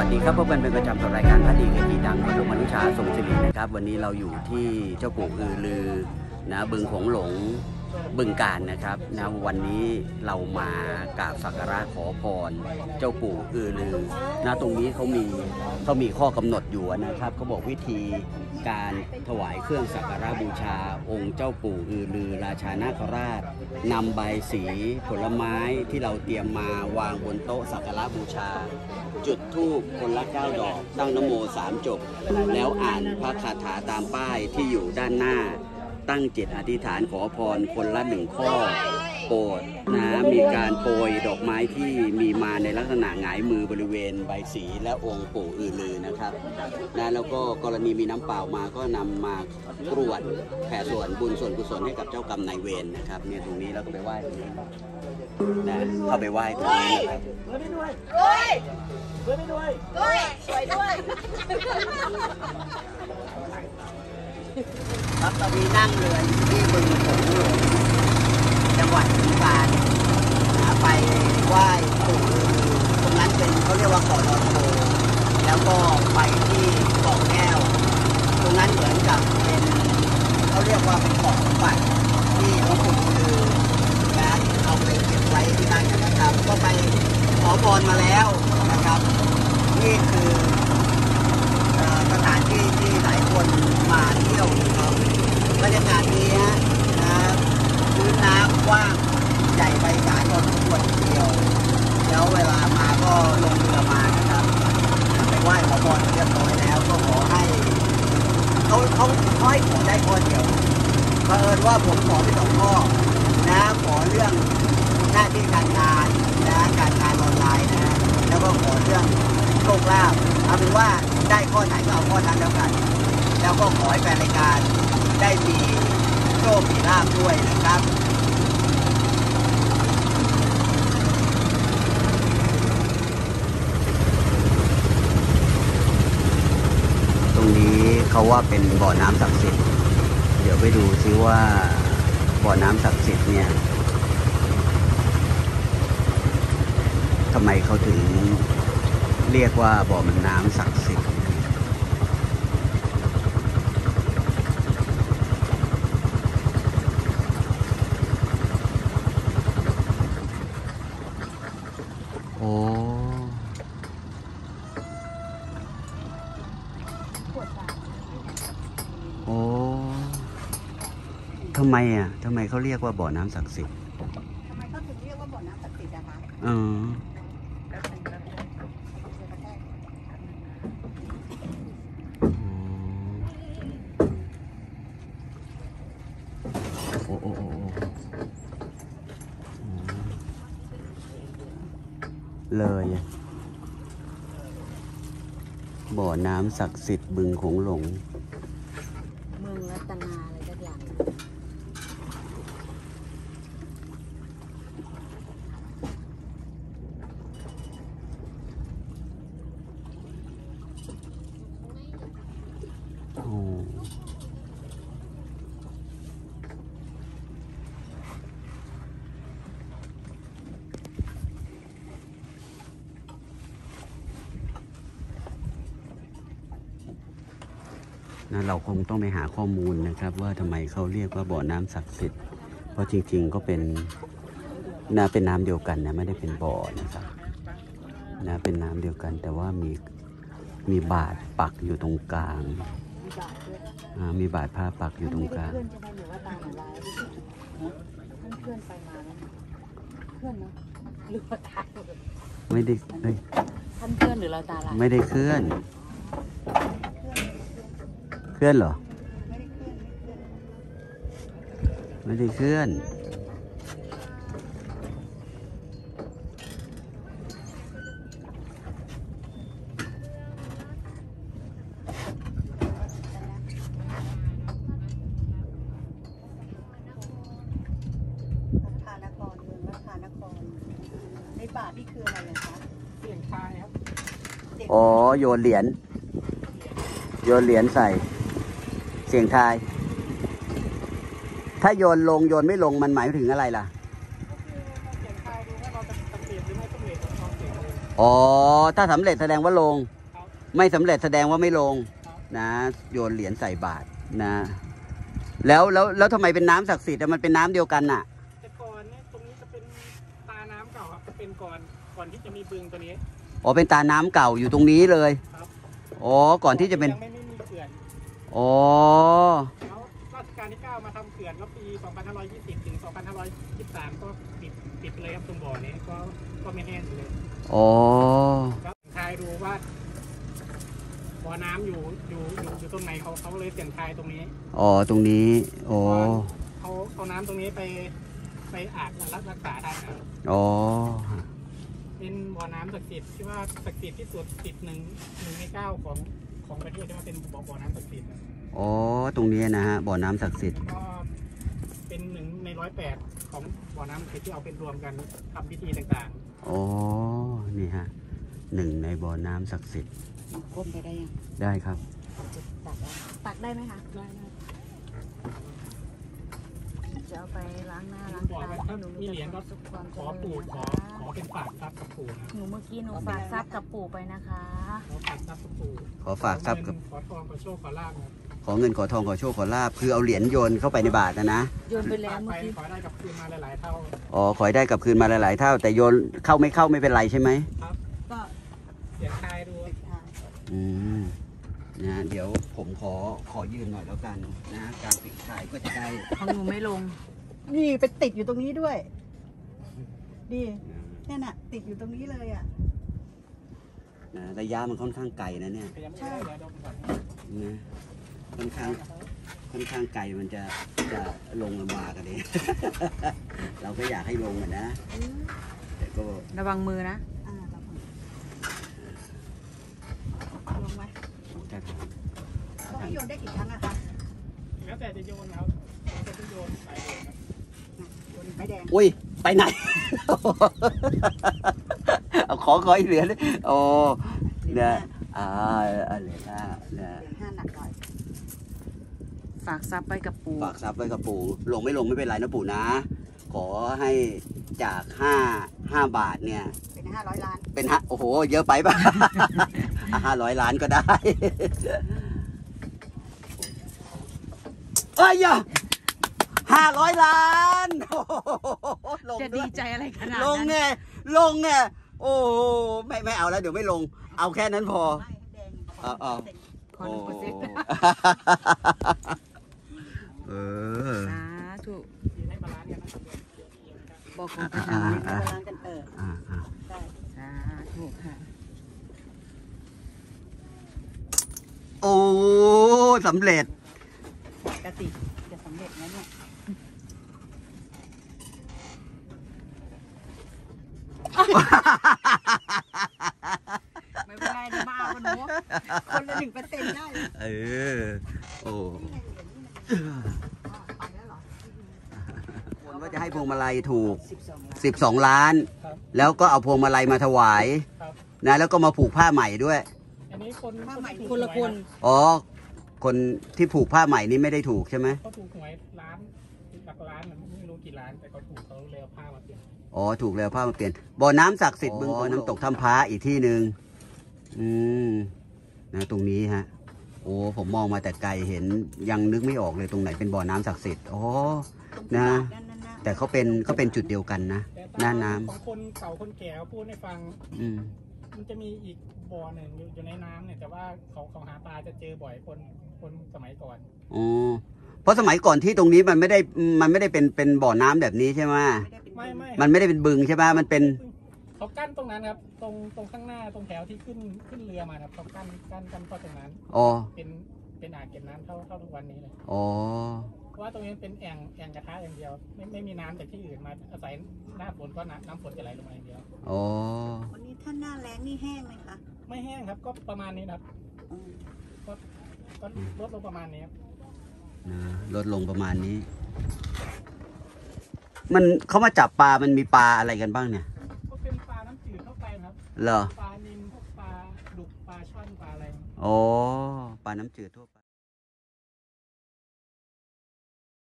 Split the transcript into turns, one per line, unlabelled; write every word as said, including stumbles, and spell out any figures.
ดีครับพบกันเป็นประจำกับรายการพระดีเกจิดังพระลงมนุชาทรงศิรินะครับวันนี้เราอยู่ที่เจ้าปู่อือลือนะบึงโขงหลงบึงกาฬนะครับนะวันนี้เรามากราบสักการะขอพรเจ้าปู่อือลือนะตรงนี้เขามีเขามีข้อกำหนดอยู่นะครับเขาบอกวิธีการถวายเครื่องสักการะบูชาองค์เจ้าปู่อือลือราชานาคราชนำใบสีผลไม้ที่เราเตรียมมาวางบนโต๊ะสักการะบูชาจุดธูปคนละเก้าดอกตั้งนะโมสามจบแล้วอ่านพระคาถาตามป้ายที่อยู่ด้านหน้าตั้งจิตอธิษฐานขอพรคนละหนึ่งข้อโปรดนะมีการโปรยดอกไม้ที่มีมาในลักษณะหงายมือบริเวณใบสีและองค์ปู่อือลือนะครับนะแล้วก็กรณีมีน้ำเปล่ามาก็นำมากรวดแผ่ส่วนบุญส่วนกุศลให้กับเจ้ากรรมนายเวรนะครับเนี่ยตรงนี้เราก็ไปไหว้ตรงนี้นะเข้าไปไหว้ตรงนี้นะครับด้วยด้วยด้วยสวยด้วยครับตอนนี้นั่งเรือที่บึงโขงหลงจังหวัดบึงกาฬไปไหว้ปู่ตรงนั้นเป็นเขาเรียกว่าเกาะนอนโพแล้วก็ไปที่เกาะแก้วตรงนั้นเหมือนกับเป็นเขาเรียกว่าเป็นเกาะสมบัติที่หลวงปู่ลือนะเอาไปเก็บไว้ที่นั่นนะครับก็ไปขอพรมาแล้วนะครับนี่คือสถานที่ที่หลายคนมาเที่ยวครับบรรยากาศดีฮะนะพื้นน้ำกว้างใหญ่ไพศาลพอสมควรทีเดียวแล้วเวลามาก็ลงเรือมานะครับไปไหว้ขอพรเรียบร้อยแล้วก็ขอให้เขาเขาเขาให้ขอได้ข้อเดียวเผอิญว่าผมขอไปสองข้อนะขอเรื่องหน้าที่การงานนะการงานออนไลน์นะแล้วก็ขอเรื่องโชคลาภเอาเป็นว่าได้ข้อไหนก็เอาข้อนั้นแล้วกันแล้วก็ขอให้แฟนรายการได้มีโชคมีลาภด้วยนะครับตรงนี้เขาว่าเป็นบ่อน้ำศักดิ์สิทธิ์เดี๋ยวไปดูซิว่าบ่อน้ำศักดิ์สิทธิ์เนี่ยทำไมเขาถึงเรียกว่าบ่อมันน้ำศักดิ์สิทธิ์โอ้โอ้ทำไมอ่ะทำไมเขาเรียกว่าบ่อน้ำศักดิ์สิทธิ์ทำไมเขาถึงเรียกว่าบ่อน้ำศักดิ์สิทธิ์อะคะอือโอ้โอ้โอ้เลยบ่อน้ำศักดิ์สิทธิ์บึงโขงหลงเมืองรัตนาอะไรสักอย่างโอ้นะเราคงต้องไปหาข้อมูลนะครับว่าทำไมเขาเรียกว่าบ่อน้ำศักดิ์สิทธิ์เพราะจริงๆก็เป็นนะเป็นน้ำเดียวกันนะไม่ได้เป็นบ่อนะครับนะเป็นน้ำเดียวกันแต่ว่ามีมีบาทปักอยู่ตรงกลางมีบาทผ้าปักอยู่ตรงกลางไม่ได้ท่านเคลื่อนหรือเราตาลายไม่ได้เคลื่อนเคลื่อนเหรอไม่ได้เคลื่อนวัดพานครเมืองวัดพานครในบาทนี่คืออะไรคะเสียงทายครับอ๋อโยนเหรียญโยนเหรียญใส่เสียงทายถ้าโยนลงโยนไม่ลงมันหมายถึงอะไรล่ะอ๋อถ้าสำเร็จแสดงว่าลง อ๋ไม่สำเร็จแสดงว่าไม่ลง
ครับ
นะโยนเหรียญใส่บาตรนะ แล้วแล้วแล้วทำไมเป็นน้ำศักดิ์สิทธิ์อะมันเป็นน้ำเดียวกันน่ะ
แต่ก่อนเนี่ยตรงนี้จะเป็นตาน้ำเก่าครับจะเป็นก่อนก่อนที่จะมีบึงตัวนี้
อ๋อเป็นตาน้ำเก่าอยู่ตรงนี้เลย
ครับ
อ๋อก่อนที่จะเป็น
ยังไม่ไม่มีเขื่อน
อ๋อ
แล้วรัชกาลที่เก้ามาทำเขื่อนแล้วปี สองพันห้าร้อยยี่สิบ ถึง สองพันห้าร้อยยี่สิบสาม ก็ปิดปิดเลยครับตรงบ่อนี้ก็ก็ไม่แห้งอยู่เลย
อ๋อ
แล้วทายดูว่าบ่อน้ำอยู่อยู่อยู่อยู่ตรงไหนเขาเขาเลยเสี่ยงทายตรงนี้
อ๋อตรงนี้อ๋อ
เขาเอาน้ำตรงนี้ไปไปอาบรักรักษาได้นะครับ
อ๋อ
เป็นบ่อน้ำศักดิ์สิทธิ์ที่ว่าศักดิ์สิทธิ์ที่สุดติดหนึ่งหนึ่งในเก้าของของประเทศที่ว่าเป็นบ่อบ่อน้ำศักดิ์สิทธิ์นะ
อ๋อตรงนี้นะฮะบ่อน้ำศักดิ์สิทธิ์
แล้วก็เป็นหนึ่งในร้อยแปดของบ่อน้ำศักดิ์สิทธิ์ที่เอาเป็นรวมกันทำพิธีต่าง
อ๋อนี่ฮะหนึ่งในบ่อน้ำศักดิ์สิทธิ์
ก้มไปได้ยัง
ได้ครับ
ตักได้ตักได้ไหมคะ
ๆได้นะ
จะเอาไปล้างหน้าล้าง
บอก
ตา
ว่าถ้ามีเหรียญก็
สุขความ
ขอปู่ขอขอเป็นฝากทรัพย์กับปู่นะ
หนูเมื่อกี้หนูฝากทรัพย์กับปู่ไปนะคะ
ขอฝากทรัพย์กับปู่
ขอฝากทรัพย์กับ
ขอทองขอโชคขอลาภนะ
ขอเงินขอทองขอโชคขอลาบคือเอาเหรียญโยนเข้าไปในบาตรนะนะ
โยนไปแล้ว
ฝาก
เมื่
ไป
อกี้
ขอได้กลับคืนมาหลายๆเท่า
อ๋อขอให้ได้กลับคืนมาหลายๆเท่า แต่โยนเข้าไม่เข้าไม่เป็นไรใช่ไหม
ครับ
ก็
เสียงทายดู
ติดทาง
อืมนะเดี๋ยวผมขอขอยืนหน่อยแล้วกันนะการปิดท้ายก็จะได้
ของหนูไม่ลง
นี่ไปติดอยู่ตรงนี้ด้วย ดีเนี่ยน่ะ ติดอยู่ตรงนี้เลยอ่ะ
นะระยะมันค่อนข้างไกลนะเนี่ย
พยายามไม่ได้เดี๋ยวเดี๋ยวผมก่อน
นะค่อนข้างค่อนข้างไกลมันจะจะลงลำบากกันดิ เราก็อยากให้ลงอ่ะนะแต่ก็
ระวังมือนะ
อ่าเราลงไว้ต้องให้โยนได้กี่ครั้งอะคะ
แล้วแต่จะโยนครับแล้วแต่จะโยนไปเลยครับ
โยนไม้แดง
อุ้ยไปไหน เอาขอขออีกเหรียญโอ้เนี่ยอ่าอ่าเหรียญห้าเนี่ย
เหรียญห้าหนักหน่อย
ฝากทรัพย์ไปกับปู่
ฝากทรัพย์ไว้กับปู่ลงไม่ลงไม่เป็นไรนะปู่นะ ขอให้จากห้าห้าบาทเนี่ย
เป็นห้าร้อยล้าน
เป็นฮะโอ้โห เยอะไปป่ะ ห้าร้อยล้านก็ได้ เอ้ยห้าร้อยล้านโอ้โหลง
จะ
ด้
ดี
วย
ใจอะไรขนาด
ลง
นั้น
ไงลงไงโอ้โหไม่ไม่เอาแล้วเดี๋ยวไม่ลง เอาแค่นั้นพอ
ไม่ให้แดง
เอาเอา
ขอหนึ่งเปอร์เซ็นต์
เออ
สาธุ
ดีให้บาลานซ์กันนะครับ
บอกของประ
อ่า
ชาชน
อ่า
ล้างกันเออ
อ่าอ่า
ได้
สาธุค่ะ
โอ้สำเร็จ
ปกติจะสำเร็จไหมเนี่ย
ไม่เป็นไรเดี๋ยวมาเอากันหนู
คนละหนึ่งเปอร์เซ็นต์ได้
เออ โอ้
ไปแล้วเหรอ
คนว่าจะให้พวงมาลัยถูก
สิบสองล้าน
สิบสองล้าน
ครับ
แล้วก็เอาพวงมาลัยมาถวาย
ครับ
นะแล้วก็มาผูกผ้าใหม่ด้วย
อันนี้คน
ผ้าใหม่
ถูก
คนละ
หวย
คน
อ๋อ คนที่ผูกผ้าใหม่นี่ไม่ได้ถูกใช่ไหม
เขาถูกหวยล้านหลักล้านน่ะไม่รู้กี่ล้านแต่เขาถูกเขาเลยเอาผ้ามาเปลี่ยน
อ๋อ ถูกแล้วผ้ามาเปลี่ยน บ่อน้ำศักดิ์สิทธิ์บึงน้ำตกถ้ำพระอีกที่หนึ่งอืมนะตรงนี้ฮะ โอ้ ผมมองมาแต่ไกลเห็นยังนึกไม่ออกเลยตรงไหนเป็นบ่อน้ำศักดิ์สิทธิ์ อ๋อ นะ แต่เขาเป็นเขาเป็นจุดเดียวกันนะ
แต่
หน้า
ตาม
น้ำ
ของคนเก่าคนแก่เขาพูดให้ฟัง
อืม
มันจะมีอีกบ่อหนึ่งอยู่อยู่ในน้ำเนี่ยแต่ว่าเขาเขาหาปลาจะเจอบ่อยคนคนสมัยก่อน
อ๋อ เพราะสมัยก่อนที่ตรงนี้มันไม่ได้ มันไม่ได้เป็น เป็นบ่อน้ำแบบนี้ใช่ไหม
ไม่ไม่
มันไม่ได้เป็นบึงใช่ไหมมันเป็น
เขากั้นตรงนั้นครับตรงตรงข้างหน้าตรงแถวที่ขึ้นขึ้นเรือมาครับเขากั้นกั้นกั้นเข้าตรงนั้น
อ๋อ
เป็นเป็นอ่างเก็บน้ำเท่าเท่าทุกวันนี้เลย
อ๋อ
เพราะว่าตรงนี้เป็นแอ่งแอ่งกระทะอย่างเดียว ไม่ไม่มีน้ำจากที่อื่นมาอาศัยหน้าฝนก็น้ำน้ำฝนจะไหลลงมาอย่างเดียว
อ๋อ
วันนี้ถ้าหน้าแรงนี่แห้งไหมคะ
ไม่แห้งครับก็ประมาณนี้นะครับ
อืม
ก็ก็ลดลงประมาณนี้ครับ
นะลดลงประมาณนี้ มันเขามาจับปลา มันมีปลาอะไรกันบ้างเนี่ย
ก็เป็นปลาน้ำจืดเข้าไปครับ
เหรอ
ปลานิลพวกปลาดุกปลาช่อนปลาอะไร
อ๋อ ปลาน้ำจืดทั่ว